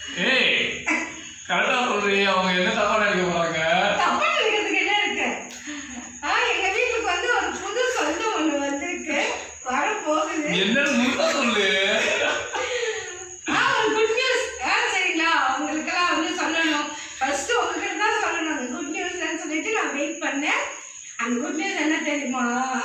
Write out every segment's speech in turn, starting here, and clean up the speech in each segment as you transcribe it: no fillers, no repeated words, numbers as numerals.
ஏய் கரெக்டா சொல்றீ அவங்க என்ன தப்பா நினைக்க போறாங்க? தப்பா நினைக்கிறதுக்கு என்ன இருக்கு? எங்க வீட்டுக்கு வந்து ஒரு புது சொந்தம் ஒண்ணு வந்திருக்கு, வர போகுது. என்னன்னு முழுசா சொல்லு. ஒரு குட் நியூஸ். சரிங்களா, உங்களுக்கெல்லாம் வந்து சொல்லணும். ஃபர்ஸ்ட் உங்ககிட்ட தான் சொல்லணும் அந்த குட் நியூஸ்ன்னு சொல்லிட்டு நான் வெயிட் பண்ணேன். அந்த குட் நியூஸ் என்ன தெரியுமா?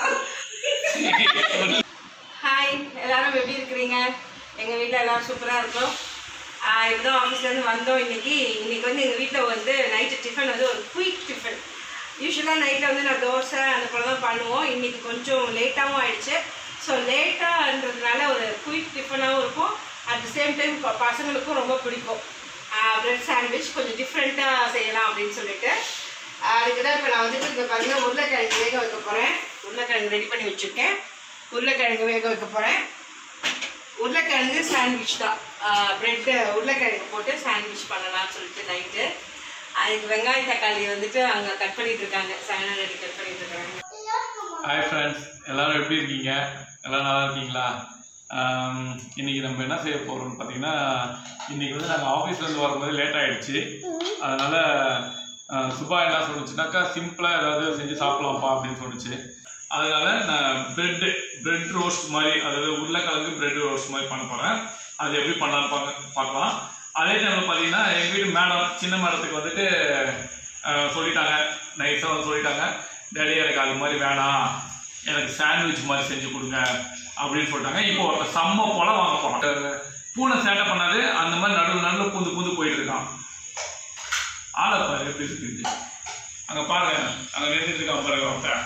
ஹாய், எல்லாரும் எப்படி இருக்கிறீங்க? எங்கள் வீட்டில் எல்லாரும் சூப்பராக இருக்கும். இப்போதான் ஆஃபீஸ்லேருந்து வந்தோம். இன்னைக்கு வந்து எங்கள் வீட்டில் வந்து நைட்டு டிஃபன் வந்து ஒரு குயிக் டிஃபன். யூஸ்வலாக நைட்டில் வந்து நான் தோசை அந்த போல தான் பண்ணுவோம். இன்றைக்கி கொஞ்சம் லேட்டாகவும் ஆயிடுச்சு. ஸோ லேட்டாகன்றதுனால ஒரு குயிக் டிஃபனாகவும் இருக்கும். அட் த சேம் டைம் பசங்களுக்கும் ரொம்ப பிடிக்கும். பிரெட் சாண்ட்விச் கொஞ்சம் டிஃப்ரெண்ட்டாக செய்யலாம் அப்படின்னு சொல்லிட்டு அதுக்கு தான் இப்போ நான் வந்துட்டு இங்கே பார்த்தீங்கன்னா உருளைக்கிழங்கு வேக வைக்க போகிறேன். உருளைக்கிழங்கு ரெடி பண்ணி வச்சுருக்கேன். உருளைக்கிழங்கு வேக வைக்க போகிறேன். உருளைக்கிழங்கு சாண்ட்விச் தான். ப்ரெட்டு உருளைக்கிழங்கு போட்டு சாண்ட்விச் பண்ணலாம்னு சொல்லிட்டு நைட்டு அதுக்கு வெங்காயம் தக்காளி வந்துட்டு அங்கே கட் பண்ணிட்டு இருக்காங்க. சாயனா ரெடி கட் பண்ணிட்டு இருக்காங்க. ஹாய் ஃப்ரெண்ட்ஸ், எல்லாரும் எப்படி இருக்கீங்க? எல்லாம் நல்லா இருக்கீங்களா? இன்றைக்கி நம்ம என்ன செய்ய போகிறோம்னு பார்த்தீங்கன்னா, இன்றைக்கி வந்து நாங்கள் ஆஃபீஸ்லேருந்து வரும்போது லேட் ஆகிடுச்சு. அதனால் சுபா என்ன சொன்னிச்சுனாக்கா சிம்பிளாக ஏதாவது செஞ்சு சாப்பிட்லாம்ப்பா அப்படின்னு சொன்னிச்சு. அதனால் நான் பிரெட் ரோஸ்ட் மாதிரி, அதாவது உருளைக்கிழங்கு பிரெட் ரோஸ்ட் மாதிரி பண்ண போகிறேன். அது எப்படி பண்ணலான்னு பார்க்கலாம். அதே டைமில் பார்த்தீங்கன்னா எங்கள் வீட்டு மேடம், சின்ன மேடத்துக்கு வந்துட்டு சொல்லிட்டாங்க, நைஸாக வந்து சொல்லிட்டாங்க, டேடி எனக்கு அது மாதிரி வேணாம், எனக்கு சாண்ட்விச் மாதிரி செஞ்சு கொடுங்க அப்படின்னு சொல்லிட்டாங்க. இப்போ ஒருத்தர் செம்ம போல வாங்க போகிறான். பூனை சேட்டை பண்ணாது, அந்த மாதிரி நடுவில் பூந்து போயிட்டு இருக்கான். ஆளை பாரு எப்படி இருக்குது. அங்கே பாருங்க, அங்கே நிறுத்திட்டு இருக்கான் பாருங்க ஒருத்தன்.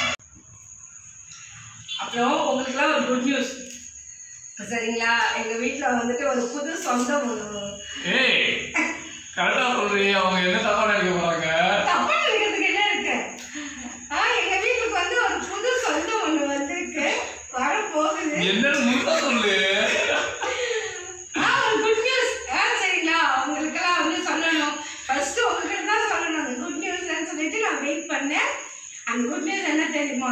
அப்புறம் உங்களுக்குலாம் ஒரு குட் நியூஸ் சரிங்களா, எங்கள் வீட்டில் வந்துட்டு ஒரு புது சொந்தம் ஒன்று. ஏய் கரெக்டாக சொல்றீ, அவங்க என்ன தப்பா நினைக்க போகிறாங்க? தப்பா நினைக்கிறதுக்கு என்ன இருக்கு? எங்கள் வீட்டுக்கு வந்து ஒரு புது சொந்தம் ஒன்று வந்திருக்கு, வர போகுது. என்னன்னு முழுசா சொல்லு. ஒரு குட் நியூஸ். சரிங்களா, உங்களுக்கெல்லாம் வந்து சொல்லணும். ஃபர்ஸ்ட் உங்ககிட்ட தான் சொல்லணும் அந்த குட் நியூஸ்ன்னு சொல்லிட்டு நான் வெயிட் பண்ணேன். அந்த குட் நியூஸ் என்ன தெரியுமா?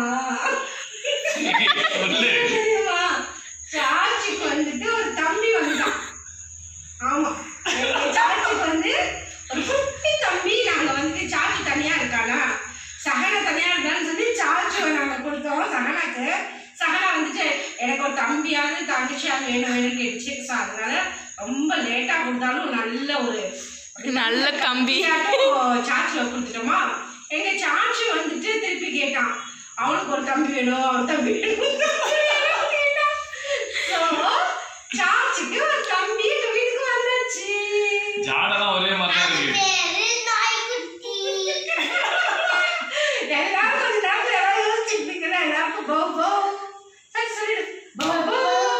தெரியுமா, சாட்சிக்கு வந்துட்டு ஒரு தம்பி வந்துட்டான். ஆமா, சாட்சிக்கு வந்து ஒரு குட்டி தம்பி. நாங்க வந்துட்டு சாட்சி தனியா இருக்கானா, சகனா தனியா இருக்கான்னு சொல்லி சாட்சியை நாங்க கொடுத்தோம் சகனாக்கு. சகனா வந்துட்டு எனக்கு ஒரு தம்பியாவது தங்கச்சியாவது வேணும்னு கேட்டுச்சு. ஸோ அதனால ரொம்ப லேட்டா கொடுத்தாலும் நல்ல கம்பி சாட்சியை கொடுத்துட்டோமா. எங்க சாட்சி வந்துட்டு திருப்பி கேட்டான், அவனுக்கு ஒரு தம்பி வேணும், அவன் தம்பி வேணும். சாட்சிக்கு ஒரு தம்பி எங்க வீட்டுக்கு வந்தாச்சு. ஜாடெல்லாம் ஒரே மாதிரி தான் இருக்கு. எல்லாரும் கொஞ்ச நேரத்துல எல்லாம் யோசிச்சுட்டு எல்லாருக்கும் போ போ சரி போ போ.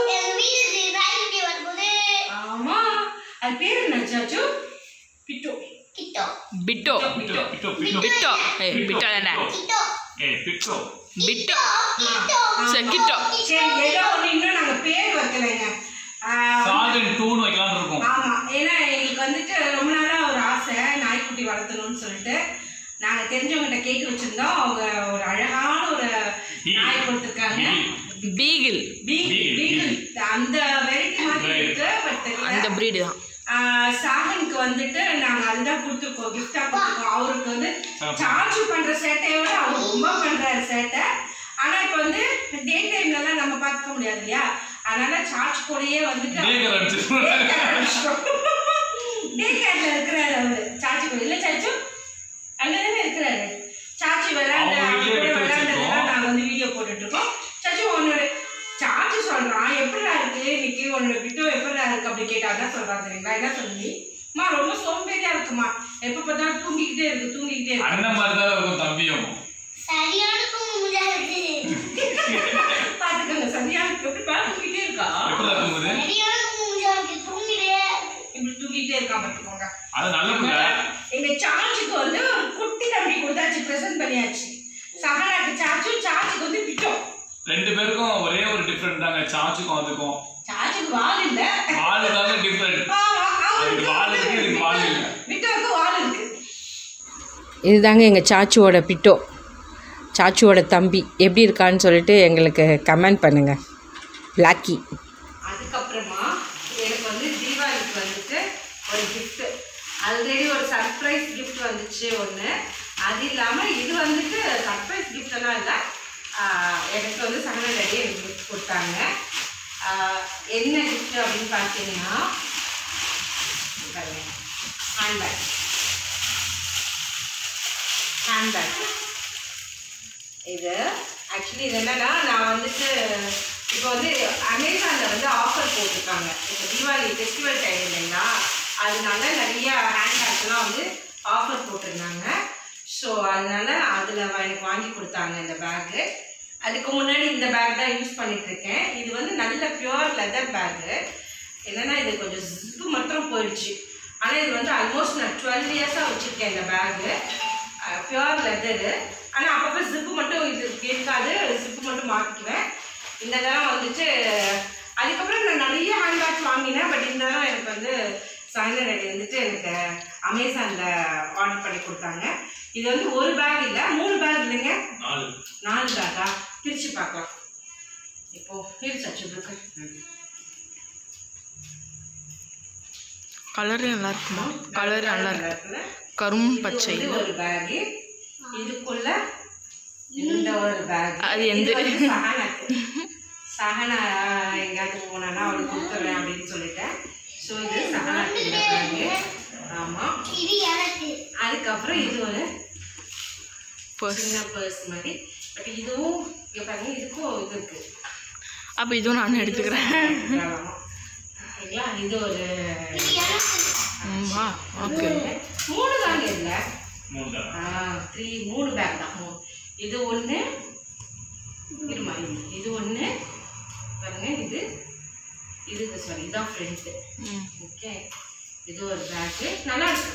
ஆமா, அது பேர் என்ன சாச்சு? பிட்டோ பிட்டோ பிட்டோ பிட்டோ பிட்டோ பிட்டோ பிட்டோ என்ன பிட்டோ பிட்டோ சக்கிட்டோ. சரி, ஏதோ ஒன்று இன்னும் நாங்கள் பேர் வைக்கலைங்க. சாதன் 2 வைக்கலாம்னு இருக்கோம். ஆமாம், ஏன்னா எங்களுக்கு வந்துட்டு ரொம்ப நாளாக ஒரு ஆசை நாய்க்குட்டி வளர்த்தணும்னு சொல்லிட்டு நாங்கள் தெரிஞ்சவங்ககிட்ட கேட்டு வச்சுருந்தோம். அவங்க ஒரு அழகான ஒரு நாய் கொடுத்துருக்காங்க. பீகிள் பீகிள் அந்த வெரைட்டி மாதிரி இருக்கு. பட் அந்த பிரீடு தான். சாகனுக்கு வந்துட்டு நாங்கள் அதுதான் கொடுத்துருக்கோம், கிஃப்டாக கொடுத்துருக்கோம். அவருக்கு வந்து சார்ஜ் பண்ணுற சேட்டையை விட அவர் ரொம்ப பண்ணுறாரு சேட்டை. ஆனால் இப்போ வந்து டே டைம்லலாம் நம்ம பார்த்துக்க முடியாது இல்லையா, அதனால சார்ஜ் கூடயே வந்துட்டு டே கேர்ல இருக்கிறாரு அவரு. சார்ஜ் கூட இல்லை, சார்ஜு அங்கதானே இருக்கிறாரு. சார்ஜ் விளையாண்டதெல்லாம் நாங்கள் வந்து வீடியோ போட்டுட்ருக்கோம். சார்ஜு உன்னோட சார்ஜ் சொல்கிறான், எப்படிடா இருக்கு இன்னைக்கு உன்னோட பிட்டோ எப்படிடா இருக்கு அப்படி கேட்டால் தான் சொல்கிறான். தெரியுங்களா என்ன சொல்லி, அம்மா ரொம்ப சோம்பேறியா இருக்குமா, எப்போ பார்த்தாலும் தூங்கிக்கிட்டே இருக்கு. அந்த மாதிரி தான் இருக்கும் தம்பியும். பாத்துக்கோங்க, சரியான எப்படி தூங்கிட்டே இருக்கா, இப்படி தூங்கிட்டே இருக்கான் பாத்துக்கோங்க. அது நல்ல பிள்ளை. எங்க சார்ஜுக்கு வந்து ஒரு குட்டி தம்பி கொடுத்தாச்சு, பிரசன்ட் பண்ணியாச்சு. சகனாக்கு சார்ஜுக்கு வந்து பிட்டோ. ரெண்டு பேருக்கும் ஒரே ஒரு டிஃபரெண்ட் தாங்க, சார்ஜுக்கும் அதுக்கும். சார்ஜுக்கு வால் இல்ல, வால் தாங்க டிஃபரெண்ட். அதுக்கு வால் இருக்கு, இதுக்கு வால் இல்ல. பிட்டோக்கு வால் இருக்கு. இதுதாங்க எங்கள் சாச்சுவோட பிட்டோ, சாச்சுவோட தம்பி. எப்படி இருக்கான்னு சொல்லிட்டு எங்களுக்கு கமெண்ட் பண்ணுங்கள். பிளாக்கி. அதுக்கப்புறமா எனக்கு வந்து தீபாவளிக்கு வந்துட்டு ஒரு gift. ஆல்ரெடி ஒரு சர்ப்ரைஸ் gift வந்துச்சு ஒன்று. அது இல்லாமல் இது வந்துட்டு சர்ப்ரைஸ் கிஃப்டெல்லாம் இல்லை, எனக்கு வந்து சகன டாடி எனக்கு கிஃப்ட் கொடுத்தாங்க. என்ன கிஃப்ட் அப்படின்னு பார்த்தீங்கன்னா ஹேண்ட்பேக். இது ஆக்சுவலி இது என்னன்னா, நான் வந்துட்டு இப்போ வந்து அமேசானில் வந்து ஆஃபர் போட்டிருக்காங்க. இப்போ தீபாவளி ஃபெஸ்டிவல் டைம் இல்லைங்களா, அதனால நிறைய ஹேண்ட்பேக்ஸ்லாம் வந்து ஆஃபர் போட்டிருந்தாங்க. ஸோ அதனால அதில் எனக்கு வாங்கி கொடுத்தாங்க இந்த பேக்கு. அதுக்கு முன்னாடி இந்த பேக் தான் யூஸ் பண்ணிகிட்ருக்கேன். இது வந்து நல்ல பியூர் லெதர் பேக்கு. என்னென்னா இது கொஞ்சம் ஜிப்பு மட்டும் போயிடுச்சு. ஆனால் இது வந்து ஆல்மோஸ்ட் நான் 12 இயர்ஸாக வச்சுருக்கேன் இந்த பேக்கு. Pure leather. ஆனால் அப்பப்போ ஜிப்பு மட்டும் இது இருக்காது, ஜிப்பு மட்டும் மாற்றிக்குவேன். இந்த தரம் வந்துட்டு அதுக்கப்புறம் நான் நிறைய ஹேண்ட்பேக்ஸ் வாங்கினேன். பட் இந்த தரம் எனக்கு வந்து சகன டாடி வந்துட்டு எனக்கு அமேசானில் ஆர்டர் பண்ணி கொடுத்தாங்க. இது வந்து ஒரு பேக் இல்லை, 3 பேக் இல்லைங்க, 4 பேக்கா? பிரித்து பார்க்கலாம். இப்போது பிரிச்சாச்சு. கலரு நல்லா இருக்குமா? கலரு நல்லா இருக்கு, கரும் பச்சை. ஒரு பேகு, இதுக்குள்ள இந்த ஒரு பேக். அது எந்த சகனா எங்கேயாவது போனான்னா அவளுக்கு கொடுத்துட்றேன் அப்படின்னு சொல்லிட்டேன். ஸோ இது சகனாக்கு இந்த பேகு. ஆமாம். அதுக்கப்புறம் இது ஒரு சின்ன பர்ஸ் மாதிரி. பட் இதுவும் இங்கே பாருங்க, இதுக்கும் இது இருக்கு. அப்போ இதுவும் நான் எடுத்துக்கிறேன். ஓகேங்களா? இது ஒரு ஓகே 3 தாங்க இல்லை, 3 பேக் தான். இது ஒன்று இருமா, இது ஒன்று பாருங்க, இது சாரி இதுதான் ஃப்ரெண்ட்டு. ஓகே, இது ஒரு பேக்கு நல்லா இருக்கு.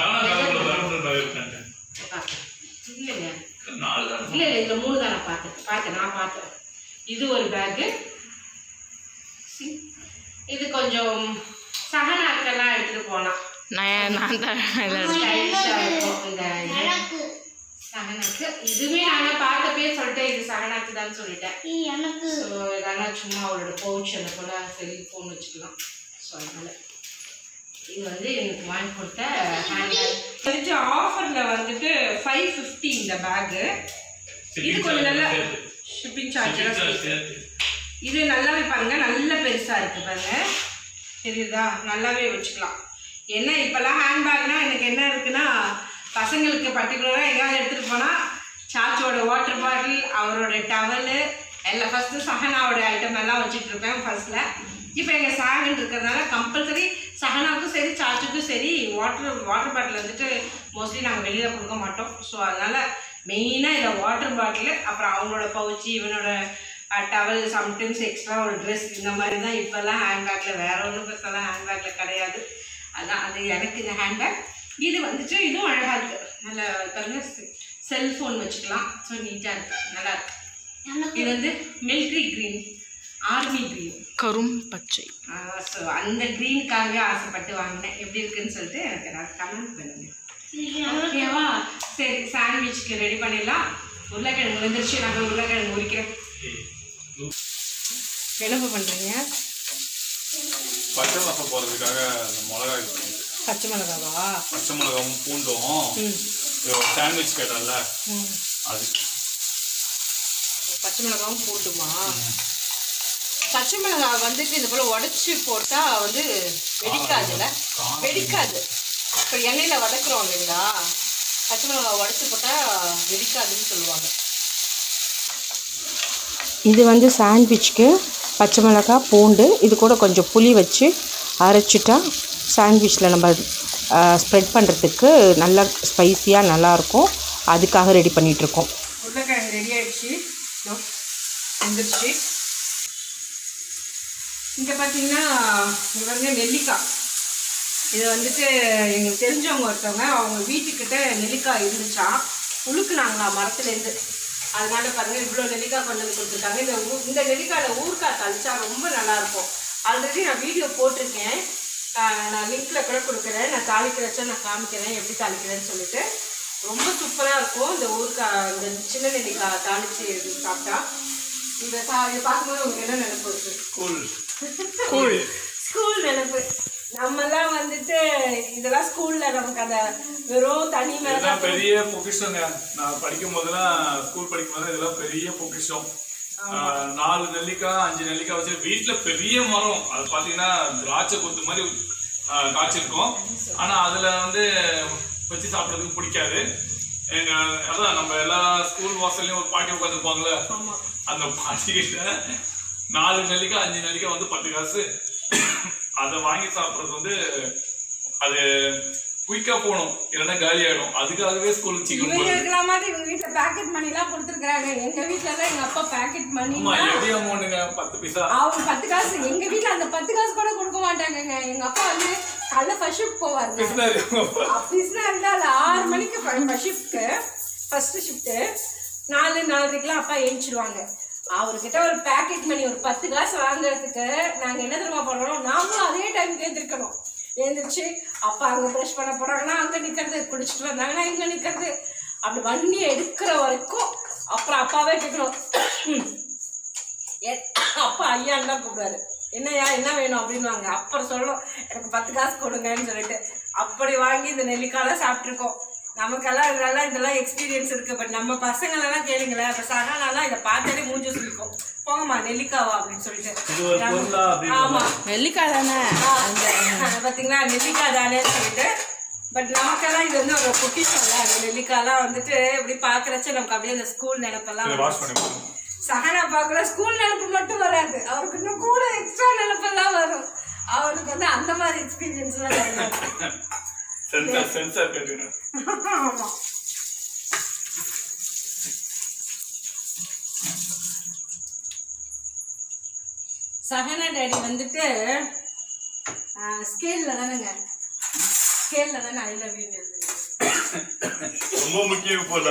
இல்லைங்க, இல்லை இதில் 3 தான் நான் பார்த்தேன். இது ஒரு பேக்கு. இது கொஞ்சம் சகனாக்கெல்லாம் எடுத்துகிட்டு போகலாம். நான் தான் சகனாக்கு இதுவுமே நான் பார்த்தப்பே சொல்லிட்டேன், இது சகனாக்கு தான் சொல்லிட்டேன். ஸோ இதெல்லாம் சும்மா அவளோட பவுச் அந்த போல் செல்ஃபோன் வச்சுக்கலாம். ஸோ அதனால் இது வந்து எனக்கு வாங்கி கொடுத்த ஹேண்ட்பேக். வந்துட்டு ஆஃபரில் வந்துட்டு 550 இந்த பேக்கு. இது கொஞ்சம் நல்லா ஷிப்பிங் சார்ஜ். இது நல்லாவே பாருங்க, நல்ல பெருசாக இருக்குது பாருங்க, தெரியுதா? நல்லாவே வச்சுக்கலாம். என்ன இப்போல்லாம் ஹேண்ட்பேக்னால் எனக்கு என்ன இருக்குன்னா, பசங்களுக்கு பர்டிகுலராக எங்கேயாவது எடுத்துகிட்டு போனால் சாச்சோட வாட்டர் பாட்டில், அவரோட டவலு எல்லாம் ஃபஸ்ட்டு சகனாவோட ஐட்டம் எல்லாம் வச்சுட்டு இருப்பேன் ஃபர்ஸ்ட்டில். இப்போ எங்கள் சாகன் இருக்கிறதுனால கம்பல்சரி சகனாவுக்கும் சரி சாச்சுக்கும் சரி வாட்டர் பாட்டில் வந்துட்டு மோஸ்ட்லி நாங்கள் வெளியில் கொடுக்க மாட்டோம். ஸோ அதனால் மெயினாக இதில் வாட்டர் பாட்டிலு, அப்புறம் அவங்களோட பவுச்சு, இவனோட டவல், சம்டைம்ஸ் எக்ஸ்ட்ரா ஒரு ட்ரெஸ், இந்த மாதிரி தான் இப்போல்லாம் ஹேண்ட்பேக்கில். வேறு ஒன்றும் பெருசாலாம் ஹேண்ட்பேக்கில் கிடையாது. அதுதான் அது எனக்கு இந்த ஹேண்ட்பேக். இது வந்துட்டு இதுவும் அழகாக இருக்குது. நல்ல பாருங்க, செல்ஃபோன் வச்சுக்கலாம். ஸோ நீட்டாக இருக்குது, நல்லா இருக்குது. இது வந்து மிலிட்ரி க்ரீன், ஆர்மி க்ரீன், கரும் பச்சை. ஸோ அந்த க்ரீனுக்காகவே ஆசைப்பட்டு வாங்கினேன். எப்படி இருக்குன்னு சொல்லிட்டு எனக்கு நான் கமெண்ட் பண்ணுங்கள். ஓகேவா? சரி, சாண்ட்விச்சுக்கு ரெடி பண்ணிடலாம். உருளைக்கிழங்கு வந்துருச்சு, நான் உருளைக்கிழங்கு உரிக்கிறேன். என்ன பண்ணுறீங்க? பச்சை மசாலா போடுறதுக்காக மிளகாய். பச்சை மிளகாவா? பச்சை மிளகாவும் பூண்டும் சாண்ட்விச் கேட்டால அது. பச்சை மிளகாவும் பூண்டுமா? பச்சை மிளகாய் வந்துட்டு இது போல் உடச்சி போட்டால் வந்து வெடிக்காதுல்ல? வெடிக்காது. இப்போ எண்ணெயில் வதக்குறோம் இல்லைங்களா, பச்சை மிளகாய் உடச்சி போட்டால் வெடிக்காதுன்னு சொல்லுவாங்க. இது வந்து சாண்ட்விச்சுக்கு பச்சை மிளகாய், பூண்டு, இது கூட கொஞ்சம் புளி வச்சு அரைச்சிட்டா சாண்ட்விச்சில் நம்ம ஸ்ப்ரெட் பண்ணுறதுக்கு நல்லா ஸ்பைஸியாக நல்லாயிருக்கும். அதுக்காக ரெடி பண்ணிகிட்ருக்கோம். உருளைக்கிழங்கு ரெடி ஆகிடுச்சு, வந்துடுச்சு. இங்கே பார்த்தீங்கன்னா இங்கே வந்து நெல்லிக்காய். இது வந்துட்டு எங்களுக்கு தெரிஞ்சவங்க ஒருத்தவங்க, அவங்க வீட்டுக்கிட்ட நெல்லிக்காய் இருந்துச்சா, உழுக்குனாங்களா மரத்துலேருந்து. அதனால பாருங்கள் இவ்வளோ நெல்லிக்காய் கொண்டு வந்து கொடுத்துருக்காங்க. இந்த நெல்லிக்காயில் ஊறுகாய் தளிச்சா ரொம்ப நல்லாயிருக்கும். ஆல்ரெடி நான் வீடியோ போட்டிருக்கேன், நான் லிங்க்கில் கூட கொடுக்குறேன். நான் தாளிக்கிறச்சா நான் காமிக்கிறேன் எப்படி தாளிக்கிறேன்னு சொல்லிட்டு. ரொம்ப சூப்பராக இருக்கும் இந்த ஊறுகாய். இந்த சின்ன நெல்லிக்காய் தாளித்து சாப்பிட்டா இதை பார்க்கும்போது உங்களுக்கு என்ன நினைப்பு இருக்குது? ஸ்கூல் ஸ்கூல் நினைப்பு. நம்மலாம் வந்துட்டு இதெல்லாம் ஸ்கூல்ல நமக்கு அந்த வெறும் தனி மேல பெரிய பொக்கிஷங்க. நான் படிக்கும் போதெல்லாம் ஸ்கூல் படிக்கும் போது இதெல்லாம் பெரிய பொக்கிஷம். 4 நெல்லிக்காய் 5 நெல்லிக்காய் வச்சு வீட்டுல பெரிய மரம். அது பாத்தீங்கன்னா திராட்சை கொத்து மாதிரி காய்ச்சிருக்கும். ஆனா அதுல வந்து வச்சு சாப்பிட்றதுக்கு பிடிக்காது. அதான் நம்ம எல்லா ஸ்கூல் வாசல்லையும் ஒரு பாட்டி உட்காந்துருப்பாங்களே, அந்த பாட்டி கிட்ட 4 நெல்லிக்காய் 5 நெல்லிக்காய் வந்து 10 காசு. அதை வாங்கி சாப்பிட்றது வந்து அது குயிக்கா போகணும், இல்லைன்னா காலி ஆயிடும். அதுக்காகவே ஸ்கூலுக்கு சீக்கிரம் இவங்க இருக்கிற மாதிரி இவங்க வீட்டுல பாக்கெட் மணி எல்லாம் கொடுத்துருக்காங்க. எங்க வீட்டுல தான் எங்க அப்பா பாக்கெட் மணி எப்படி அமௌண்ட்டுங்க 10 பைசா. அவங்க 10 காசு. எங்க வீட்டுல அந்த 10 காசு கூட கொடுக்க மாட்டாங்க. எங்க அப்பா வந்து காலைல ஃபர்ஸ்ட் ஷிஃப்ட் போவாரு. ஆபீஸ்ல இருந்தா 6 மணிக்கு ஃபர்ஸ்ட் ஷிஃப்ட், ஃபர்ஸ்ட் ஷிஃப்ட் 4:30க்குலாம் அப்பா எழுந்திடுவாங்க. அவர்கிட்ட ஒரு பாக்கெட் மணி ஒரு 10 காசு வாங்குறதுக்கு நாங்க என்ன தெரியுமா பண்ணணும், நாமளும் அதே டைமுக்கு எழுந்திருக்கணும். எழுந்திரிச்சு அப்பா அங்கே ப்ரஷ் பண்ண போகிறாங்கன்னா அங்கே நிற்கிறது, குளிச்சுட்டு வந்தாங்கன்னா இங்கே நிற்கிறது, அப்படி வண்டி எடுக்கிற வரைக்கும். அப்புறம் அப்பாவே கேட்கணும். அப்பா ஐயான்னு தான் கூப்பிடுவாரு. என்னையா என்ன வேணும் அப்படின்வாங்க. அப்புறம் சொல்லணும் எனக்கு 10 காசு கொடுங்கன்னு சொல்லிட்டு அப்படி வாங்கி இந்த நெல்லிக்காயெல்லாம் சாப்பிட்ருக்கோம். நமக்கெல்லாம் இதெல்லாம் எக்ஸ்பீரியன்ஸ் இருக்கு. பட் நம்ம பசங்களெல்லாம் கேளுங்களேன். இப்போ சகானாலாம் இதை பார்த்தாலே மூஞ்சி சொல்லிக்கும், போங்கம்மா நெல்லிக்காவா அப்படின்னு சொல்லிட்டு. ஆமா நெல்லிக்காய் தானே பார்த்தீங்களா, நெல்லிக்காய் தானேன்னு சொல்லிட்டு. பட் நமக்கெல்லாம் இது வந்து ஒரு பொக்கிஷம்ல. அந்த நெல்லிக்காயெல்லாம் வந்துட்டு இப்படி பார்க்குறச்ச நமக்கு அப்படியே அந்த ஸ்கூல் நினைப்பெல்லாம். சகனா பார்க்கல ஸ்கூல் நினைப்பு மட்டும் வராது, அவருக்கு இன்னும் கூட எக்ஸ்ட்ரா நினைப்பெல்லாம் வரும். அவருக்கு வந்து அந்த மாதிரி எக்ஸ்பீரியன்ஸ் எல்லாம் கிடையாது. ஆமா சஹனா டேடி வந்துட்டு ஸ்கேல்ல தானேங்க, ஸ்கேல்ல தானே ஐ லவ் யூ ரொம்ப முக்கியம் போல.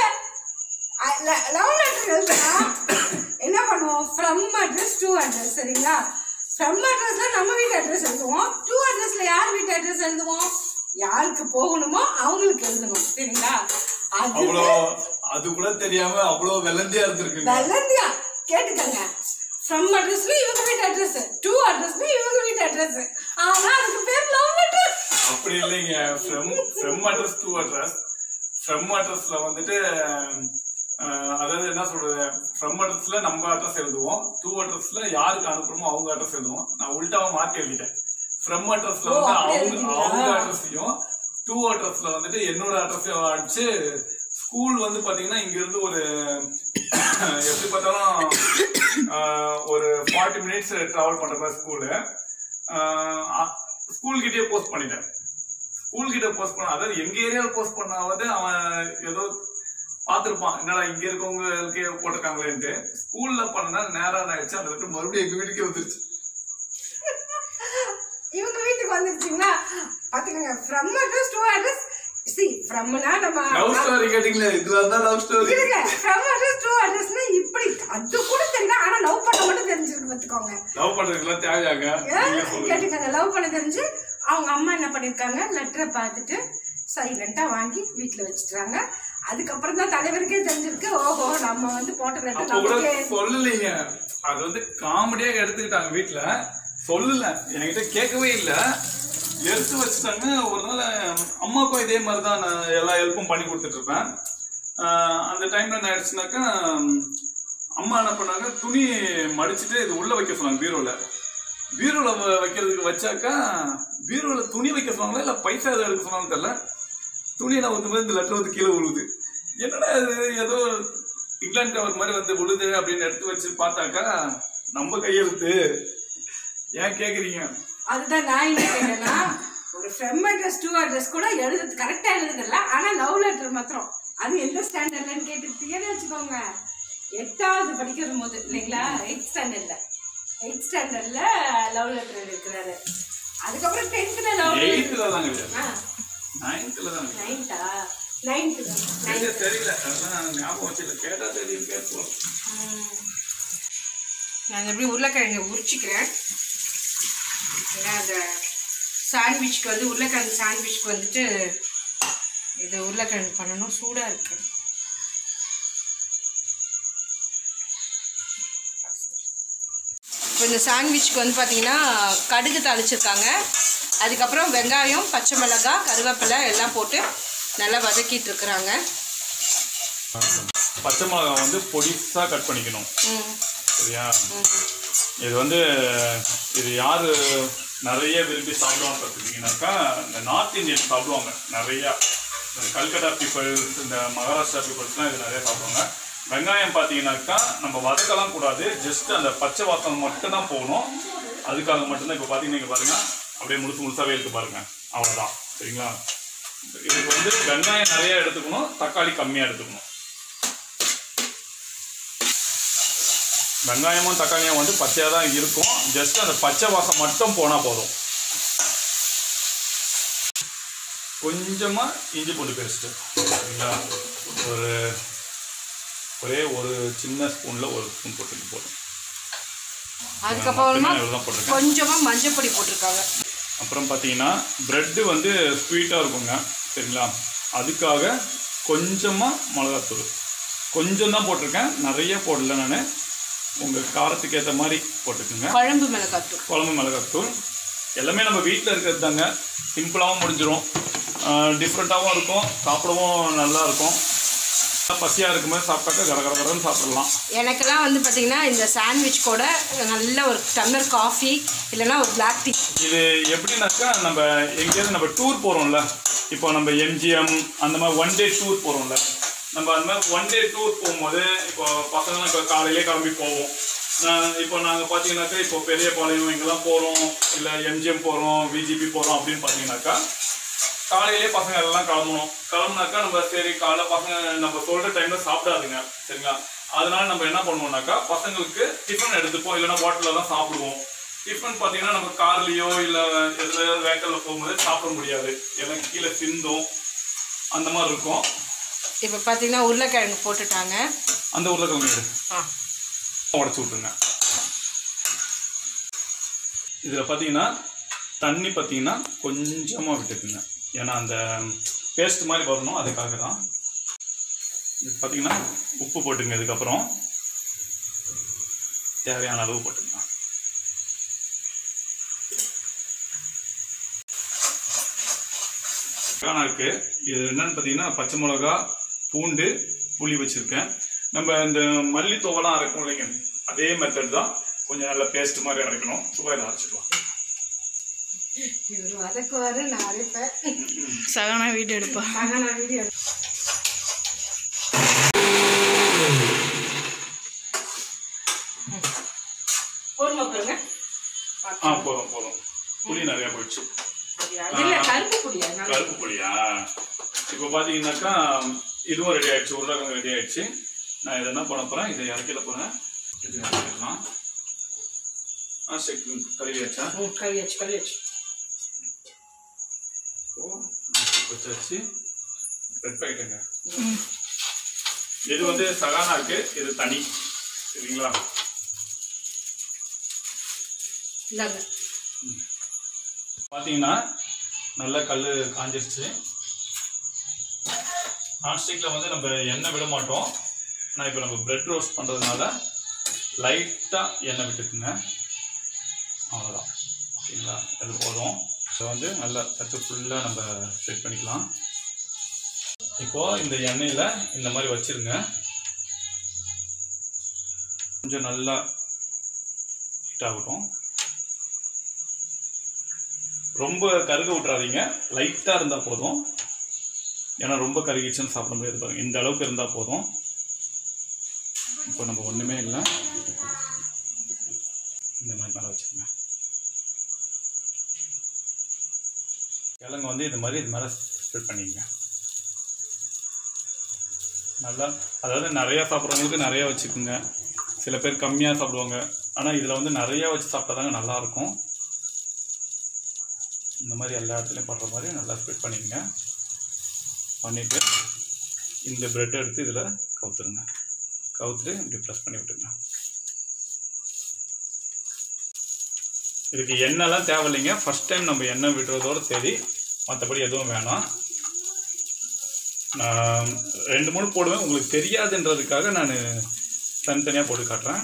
லவ் லெட்டர் எழுதுனா என்ன பண்ணுவோம், ஃப்ரம் அட்ரஸ் டு அட்ரஸ். சரிங்களா, ஃப்ரம் அட்ரஸ்ல நம்ம வீட்டு அட்ரஸ் எழுதுவோம், டு அட்ரஸ்ல யார் வீட்டு அட்ரஸ் எழுதுவோம், யாருக்கு போகணுமோ அவங்களுக்கு எழுதணும். சரிங்களா, அது கூட தெரியாம அவ்வளவு வெள்ளந்தியா இருந்திருக்கு. வெள்ளந்தியா கேட்டுக்கங்க. ஃப்ரம் அட்ரஸ்ல இவங்க வீட்டு அட்ரஸ், டு அட்ரஸ்ல இவங்க வீட்டு அட்ரஸ். ஆனா அதுக்கு பேர் லவ் லெட்டர். அப்படி இல்லைங்க. From address to address. From அட்ரஸ்ல வந்துட்டு அதாவது என்ன சொல்றது, ஃப்ரம் அட்ரஸ்ல நம்ம அட்ரஸ் எழுதுவோம், டு அட்ரஸ்ல யாருக்கு அனுப்புறோமோ அவங்க அட்ரஸ் எழுதுவோம். நான் உல்டாவா மாத்தி எழுதிட்டேன். ஃப்ரம் அட்ரஸ்ல வந்து அவங்க அட்ரஸையும், டு அட்ரஸ்ல வந்துட்டு என்னோட அட்ரஸையும் அடிச்சு. ஸ்கூல் வந்து பாத்தீங்கன்னா இங்க இருந்து ஒரு எப்படி பார்த்தாலும் ஒரு 40 மினிட்ஸ் டிராவல் பண்ற மாதிரி ஸ்கூலு. ஸ்கூல் கிட்டே போஸ்ட் பண்ணிட்டேன். ஸ்கூல் கிட்ட போஸ்ட் பண்ண, அதாவது எங்க ஏரியாவில் போஸ்ட் பண்ணாவது அவன் ஏதோ பார்த்துருப்பான், என்னடா இங்க இருக்கவங்களுக்கே போட்டிருக்காங்களேன்ட்டு. ஸ்கூல்ல பண்ணா நேரம் ஆயிடுச்சு, அந்த லெட்டர் மறுபடியும் எங்க வீட்டுக்கே வந்துருச்சு. இவங்க வீட்டுக்கு வந்துருச்சுங்களா பாத்துக்கங்க. From address to address. see fromனா நம்ம லவ் ஸ்டோரி கேட்டிங்களே, இதுல தான் லவ் ஸ்டோரி. இல்லங்க, from address to addressனா இப்படி அது கூட தெரியல, ஆனா லவ் பண்ண மட்டும் தெரிஞ்சிருக்கு பாத்துக்கோங்க. லவ் பண்றதுக்குலாம் தேவையாங்க கேட்டுக்கங்க. லவ் பண்ண தெரிஞ்சு அவங்க அம்மா என்ன பண்ணிருக்காங்க, லெட்டரை பார்த்துட்டு சைலண்டா வாங்கி வீட்டுல வச்சுட்டாங்க. அதுக்கப்புறம் தான் தலைவருக்கே தெரிஞ்சிருக்கு, ஓஹோ நம்ம வந்து போட்ட லெட்டர் சொல்லலைங்க. அது வந்து காமெடியா எடுத்துக்கிட்டாங்க வீட்டுல. சொல்லல, என்கிட்ட கேட்கவே இல்லை, எடுத்து வச்சுட்டாங்க. ஒரு நாள் அம்மாக்கும் இதே மாதிரிதான் நான் எல்லா ஹெல்ப்பும் பண்ணி கொடுத்துட்டு இருப்பேன். அந்த டைம்ல என்ன ஆயிடுச்சுனாக்கா, அம்மா என்ன பண்ணாங்க, துணி மடிச்சுட்டு இது உள்ள வைக்க சொன்னாங்க பீரோல. பீரோல வைக்கிறதுக்கு வச்சாக்கா, பீரோல துணி வைக்க சொன்னாங்களா இல்ல பைசா எதாவது எடுக்க சொன்னாலும் தெரியல, துணியை நான் வந்து இந்த லெட்டர் வந்து கீழே விழுது. என்னடா இது ஏதோ இங்கிலாந்து கவர் மாதிரி வந்து விழுது அப்படின்னு எடுத்து வச்சு பார்த்தாக்கா நம்ம கையெழுத்து. ஏன் கேக்குறீங்க? அதுதான் நான் என்ன கேட்டேன்னா, ஒரு ஃப்ரம் அட்ரஸ் டு அட்ரஸ் கூட எழுதுறது கரெக்டா எழுதுதில்ல, ஆனா லவ் லெட்டர் மாத்திரம் அது எந்த ஸ்டாண்டர்ட்லன்னு கேட்டுட்டீங்கன்னு வச்சுக்கோங்க. 8வது படிக்கிற போது இல்லைங்களா, 8th ஸ்டாண்டர்ட்ல லவ் லெட்டர் எழுதிருக்கிறாரு. அதுக்கப்புறம் 10th லவ் தெரியல. ஞாபகம் வச்சுல கேட்டா தெரியும் கேட்போம். நான் எப்படி உருளைக்கிழங்கு உரிச்சிக்கிறேன். ஏன்னா அந்த சாண்ட்விச்க்கு வந்து உருளைக்கிழங்கு சாண்ட்விச்க்கு வந்துட்டு இது உருளைக்கிழங்கு பண்ணணும், சூடாக இருக்கு. இப்போ இந்த சாண்ட்விச்க்கு வந்து பார்த்தீங்கன்னா கடுகு தாளிச்சிருக்காங்க. அதுக்கப்புறம் வெங்காயம், பச்சை மிளகாய், கருவேப்பிலை எல்லாம் போட்டு நல்லா வதக்கிட்டு இருக்கிறாங்க. பச்சை மிளகாய் வந்து பொடிசாக கட் பண்ணிக்கணும். சரியா? இது வந்து இது யார் நிறைய விரும்பி சாப்பிடுவாங்க பார்த்தீங்கன்னாக்கா இந்த நார்த் இந்தியன் சாப்பிடுவாங்க நிறையா. இந்த கல்கட்டா பீப்புள்ஸ், இந்த மகாராஷ்டிரா பீப்புள்ஸ்லாம் இது நிறையா சாப்பிடுவாங்க. வெங்காயம் பார்த்தீங்கன்னாக்கா நம்ம வதக்கலாம் கூடாது, ஜஸ்ட் அந்த பச்சை வாசனை மட்டும் தான் போகணும். அதுக்காக மட்டும்தான். இப்போ பார்த்தீங்கன்னா இங்கே பாருங்கள், அப்படியே முழுசாகவே இருக்குது பாருங்கள், அவ்வளோதான். சரிங்களா? இதுக்கு வந்து வெங்காயம் நிறையா எடுத்துக்கணும், தக்காளி கம்மியாக எடுத்துக்கணும். வெங்காயமும் தக்காளியும் வந்து பச்சையாக தான் இருக்கும், ஜஸ்ட் அந்த பச்சை வாசம் மட்டும் போனால் போதும். கொஞ்சமாக இஞ்சி பூண்டு பேஸ்ட்டு, சரிங்களா? ஒரே ஒரு சின்ன ஸ்பூனில் ஒரு ஸ்பூன் போட்டுட்டு போதும். அதுக்கப்புறமா கொஞ்சமாக மஞ்சள் பொடி போட்டிருக்காங்க. அப்புறம் பார்த்தீங்கன்னா ப்ரெட்டு வந்து ஸ்வீட்டாக இருக்குங்க. சரிங்களா? அதுக்காக கொஞ்சமாக மிளகாத்தூள் கொஞ்சம் தான் போட்டிருக்கேன், நிறைய போடல. நான் உங்கள் காரத்துக்கு ஏற்ற மாதிரி போட்டுக்குங்க. குழம்பு மிளகாத்தூள் எல்லாமே நம்ம வீட்டில் இருக்கிறது தாங்க. சிம்பிளாகவும் முடிஞ்சிடும், டிஃப்ரெண்ட்டாகவும் இருக்கும், சாப்பிடவும் நல்லா இருக்கும். பசியாக இருக்கும்போது சாப்பிட்டாக்கா கரகரன்னு சாப்பிடலாம். எனக்கெல்லாம் வந்து பார்த்தீங்கன்னா இந்த சாண்ட்விச் கூட நல்ல ஒரு டம்ளர் காஃபி இல்லைன்னா ஒரு பிளாக் டீ. இது எப்படின்னாக்கா நம்ம எங்கேயாவது நம்ம டூர் போகிறோம்ல, இப்போ நம்ம எம்ஜிஎம் அந்த மாதிரி 1 டே டூர் போகிறோம்ல, நம்ம அந்த மாதிரி 1 டே டூர் போகும்போது இப்போ பசங்களாம் இப்போ காலையிலே கிளம்பி போவோம். இப்போ நாங்கள் பார்த்தீங்கன்னாக்கா இப்போ பெரியபாளையம் இங்கெல்லாம் போகிறோம், இல்லை எம்ஜிஎம் போகிறோம், விஜிபி போகிறோம் அப்படின்னு பார்த்தீங்கன்னாக்கா காலையிலே பசங்க எல்லாம் கிளம்புனாக்கா நம்ம சரி காலைல பசங்க நம்ம சொல்கிற டைமில் சாப்பிடாதுங்க. சரிங்களா? அதனால நம்ம என்ன பண்ணுவோம்னாக்கா பசங்களுக்கு டிஃபன் எடுத்துப்போம், இல்லைன்னா ஹோட்டலில் தான் சாப்பிடுவோம். டிஃபன் பார்த்தீங்கன்னா நம்ம கார்லேயோ இல்லை எதில் வேக்கலில் போகும்போது சாப்பிட முடியாது, ஏன்னா கீழே சிந்தும் அந்த மாதிரி இருக்கும். இப்போ பார்த்தீங்கன்னா உருளைக்கிழங்கு போட்டுட்டாங்க. அந்த உருளைக்கிழங்கு உடச்சி விட்டுருங்க. இதில் பார்த்தீங்கன்னா தண்ணி பார்த்தீங்கன்னா கொஞ்சமாக விட்டுக்குங்க, ஏன்னா அந்த பேஸ்ட் மாதிரி வரணும், அதுக்காக தான். இது பார்த்தீங்கன்னா உப்பு போட்டுங்க. இதுக்கப்புறம் தேவையான அளவு போட்டுங்க. இருக்கு இது என்னன்னு பார்த்தீங்கன்னா பச்சை மிளகா, பூண்டு, புளி வச்சுருக்கேன். நம்ம இந்த மல்லித்தூவெல்லாம் அரைக்கும் இல்லைங்க, அதே மெத்தட் தான். கொஞ்சம் நல்ல பேஸ்ட் மாதிரி அரைக்கணும். சுவையில் அரைச்சிடுவோம். இவர் வதக்குவாரு, நான் அரைப்பேன். சகனா வீடியோ எடுப்பேன். போதுமா பாருங்க. போதும். புளி நிறையா போயிடுச்சு. கருப்பு புளியா? இப்போ பார்த்தீங்கன்னாக்கா இதுவும் ரெடி ஆயிடுச்சு, உருளைக்கிழங்கு ரெடி ஆயிடுச்சு. நான் இதை என்ன பண்ண போகிறேன், இதை இறக்கிட போகிறேன். இது இறக்கிடலாம். கழுவியாச்சா? கழுவியாச்சு. வச்சாச்சு. ரெட் பாக்கெட்டுங்க. இது வந்து சகானா இருக்கு, இது தனி. சரிங்களா? பார்த்தீங்கன்னா நல்லா கல் காஞ்சிருச்சு. நான்ஸ்டிக்கில் வந்து நம்ம எண்ணெய் விட மாட்டோம். ஆனால் இப்போ நம்ம பிரெட் ரோஸ்ட் பண்ணுறதுனால லைட்டாக எண்ணெய் விட்டுக்குங்க, அவ்வளோதான். ஓகேங்களா? அது போதும். ஸோ வந்து நல்லா தட்டு ஃபுல்லாக நம்ம செட் பண்ணிக்கலாம். இப்போது இந்த எண்ணெயில் இந்த மாதிரி வச்சுருங்க. கொஞ்சம் நல்லா ஹீட் ஆகட்டும். ரொம்ப கருக விட்றாதீங்க, லைட்டாக இருந்தால் போதும். ஏன்னா ரொம்ப கருகிச்சுன்னு சாப்பிட முடியாது பாருங்க. இந்த அளவுக்கு இருந்தால் போதும். இப்போ நம்ம ஒன்றுமே இல்லை, இந்த மாதிரி மேலே வச்சுருங்க. கிழங்கு வந்து இது மாதிரி இது மேலே ஸ்ப்ரெட் பண்ணிக்கங்க நல்லா. அதாவது நிறையா சாப்பிட்றவங்களுக்கு நிறையா வச்சுக்கோங்க, சில பேர் கம்மியாக சாப்பிடுவாங்க. ஆனால் இதில் வந்து நிறையா வச்சு சாப்பிட்டா தாங்க நல்லாயிருக்கும். இந்த மாதிரி எல்லா இடத்துலையும் பண்ணுற மாதிரி நல்லா ஸ்ப்ரெட் பண்ணிக்கங்க. பண்ணிவிட்டு இந்த ப்ரெட்டை எடுத்து இதில் கவுத்துருங்க. கவுத்துட்டு இப்படி ப்ரெஸ் பண்ணி விட்டுருங்க. இதுக்கு எண்ணெய்லாம் தேவையில்லைங்க. ஃபஸ்ட் டைம் நம்ம எண்ணெய் விடுறதோடு சரி, மற்றபடி எதுவும் வேணாம். நான் 2-3 போடுவேன், உங்களுக்கு தெரியாதுன்றதுக்காக நான் தனித்தனியாக போட்டு காட்டுறேன்.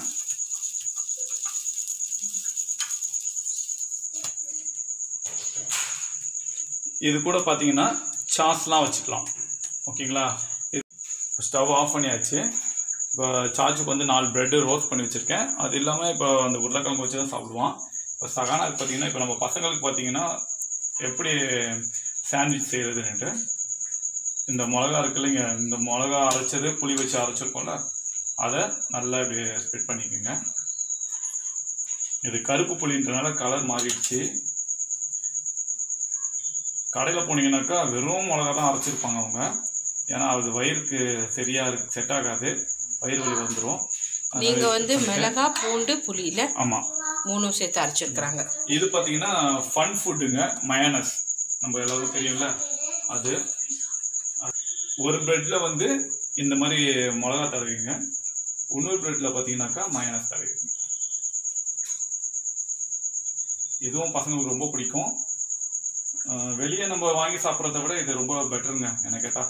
இது கூட பார்த்தீங்கன்னா சாஸ்லாம் வச்சுக்கலாம். ஓகேங்களா? ஸ்டவ் ஆஃப் பண்ணியாச்சு. இப்போ சார்ஜுக்கு வந்து 4 பிரெட்டு ரோஸ்ட் பண்ணி வச்சுருக்கேன். அது இல்லாமல் இப்போ அந்த உருளைக்கிழங்கு வச்சு தான் சாப்பிடுவான். இப்போ சகானாக்கு பார்த்தீங்கன்னா இப்போ நம்ம பசங்களுக்கு பார்த்தீங்கன்னா எப்படி சாண்ட்விச் செய்கிறதுன்ட்டு இந்த மிளகா இருக்கு இல்லைங்க, இந்த மிளகா அரைச்சது புளி வச்சு அரைச்சிருக்கோம்ல, அதை நல்லா இப்படி ஸ்ப்ரெட் பண்ணிக்கோங்க. இது கருப்பு புளின்றனால கலர் மாறிடுச்சு. கடையில் போனீங்கன்னாக்கா வெறும் மிளகா தான் அரைச்சிருப்பாங்க அவங்க. ஏன்னா அது வயிறுக்கு சரியாக செட் ஆகாது, வயிறு வலி வந்துடும். நீங்கள் வந்து மிளகா பூண்டு புளியில் ஆமாம் 3 சேர்த்து அரைச்சிருக்கிறாங்க. இது பார்த்தீங்கன்னா ஃபன் ஃபுட்டுங்க, மயோனஸ். நம்ம எல்லாருக்கும் தெரியும்ல அது. ஒரு பிரெட்டில் வந்து இந்த மாதிரி மிளகா தடவிங்க, இன்னொரு பிரெட்டில் பார்த்தீங்கன்னாக்கா மயோனஸ் தடவிங்க. இதுவும் பசங்களுக்கு ரொம்ப பிடிக்கும். வெளியே நம்ம வாங்கி சாப்பிட்றத விட இது ரொம்ப பெட்டருங்க என்ன கேட்டால்.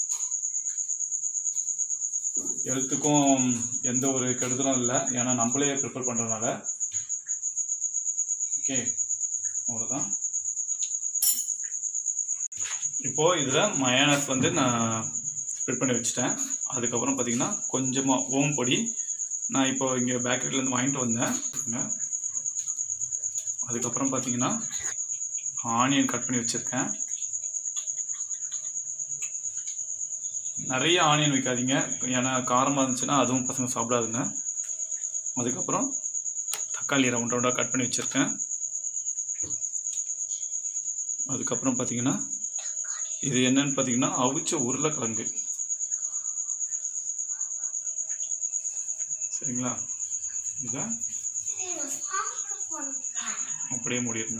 ஹெல்த்துக்கும் எந்த ஒரு கெடுதலும் இல்லை, ஏன்னா நம்மளே ப்ரிப்பேர் பண்ணுறதுனால. ஓகே, அவ்வளோதான். இப்போது இதில் மயோனஸ் வந்து நான் ஸ்ப்ரெட் பண்ணி வச்சுட்டேன். அதுக்கப்புறம் பார்த்தீங்கன்னா கொஞ்சமாக ஓம் பொடி நான் இப்போ இங்கே பேக்கரியிலேருந்து வாங்கிட்டு வந்தேன். அதுக்கப்புறம் பார்த்தீங்கன்னா ஆனியன் கட் பண்ணி வச்சுருக்கேன். நிறைய ஆனியன் வைக்காதீங்க, ஏன்னா காரமாக இருந்துச்சுன்னா அதுவும் பசங்க சாப்பிடாதுங்க. அதுக்கப்புறம் தக்காளி ரவுண்ட் ரவுண்டாக கட் பண்ணி வச்சுருக்கேன். அதுக்கப்புறம் பார்த்தீங்கன்னா இது என்னன்னு பார்த்தீங்கன்னா அவிச்ச உருளைக்கிழங்கு. சரிங்களா? இதை அப்படியே மூடிடுங்க.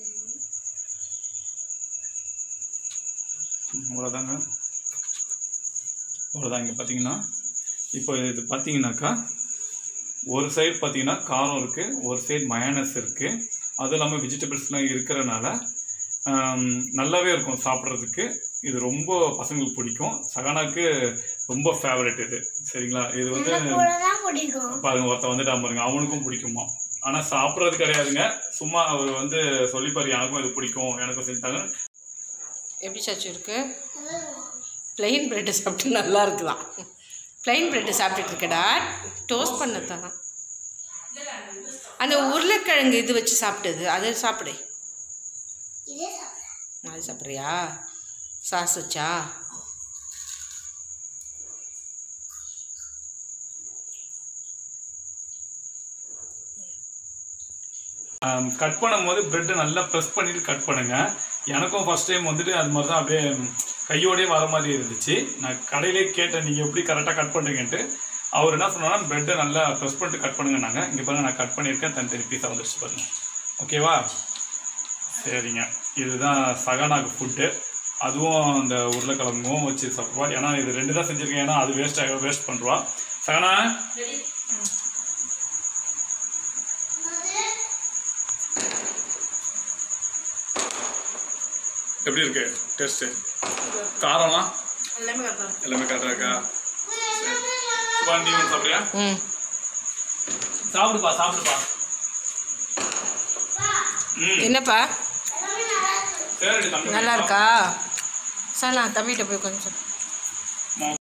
அவ்வளோதாங்க, அவ்வளோதான். இங்கே பார்த்தீங்கன்னா இப்போ இது பார்த்தீங்கன்னாக்கா ஒரு சைடு பார்த்தீங்கன்னா காரம் இருக்குது, ஒரு சைடு மயோனஸ் இருக்குது. அதுவும் இல்லாமல் வெஜிடபிள்ஸ்லாம் இருக்கிறனால நல்லாவே இருக்கும் சாப்பிட்றதுக்கு. இது ரொம்ப பசங்களுக்கு பிடிக்கும். சகானாக்கு ரொம்ப ஃபேவரட் இது. சரிங்களா? இது வந்து பாருங்க, ஒருத்தர் வந்துட்டா பாருங்க, அவனுக்கும் பிடிக்குமா. ஆனால் சாப்பிட்றது கிடையாதுங்க, சும்மா அவர் வந்து சொல்லிப்பாரு எனக்கும் இது பிடிக்கும், எனக்கும் செஞ்சாங்க. எப்படி சாச்சு இருக்கு? பிளெயின் பிரெட்டு சாப்பிட்டு நல்லா இருக்குதான். பிளெயின் பிரெட்டு சாப்பிட்டுட்டு இருக்கடா, டோஸ்ட் பண்ணதான். அந்த உருளைக்கிழங்கு இது வச்சு சாப்பிட்டது அதை சாப்பிடு. அது சாப்பிட்றியா? சாஸ் வச்சா? கட் பண்ணும்போது பிரெட்டை நல்லா ப்ரெஸ் பண்ணிட்டு கட் பண்ணுங்க. எனக்கும் ஃபர்ஸ்ட் டைம் வந்துட்டு அது மாதிரி தான் அப்படியே கையோடய வர மாதிரி இருந்துச்சு. நான் கடையிலே கேட்டேன் நீங்கள் எப்படி கரெக்டாக கட் பண்ணுறீங்கன்ட்டு. அவர் என்ன சொன்னாங்கன்னா பிரெட்டை நல்லா ப்ரெஸ் பண்ணிட்டு கட் பண்ணுங்க. நாங்கள் இங்கே பாருங்கள், நான் கட் பண்ணியிருக்கேன், தனித்தனி பீஸாக வந்துடுச்சு பாருங்கள். ஓகேவா? சரிங்க, இதுதான் சகானாக்கு ஃபுட்டு. அதுவும் அந்த உருளைக்கிழங்கும் வச்சு சாப்பிடுவா. ஏன்னா இது 2 தான் செஞ்சுருக்கேன், ஏன்னா அது வேஸ்ட் பண்ணுறவா. சகானா எப்படி இருக்கு டேஸ்ட்டு? காரம்லாம் எல்லாமே கரெக்டாக இருக்கா? நீ சாப்பிட்றியா? சாப்பிடுப்பா. என்னப்பா சரி, நல்லா இருக்கா? சார் நான் தம்பிகிட்ட போய் கொஞ்சம்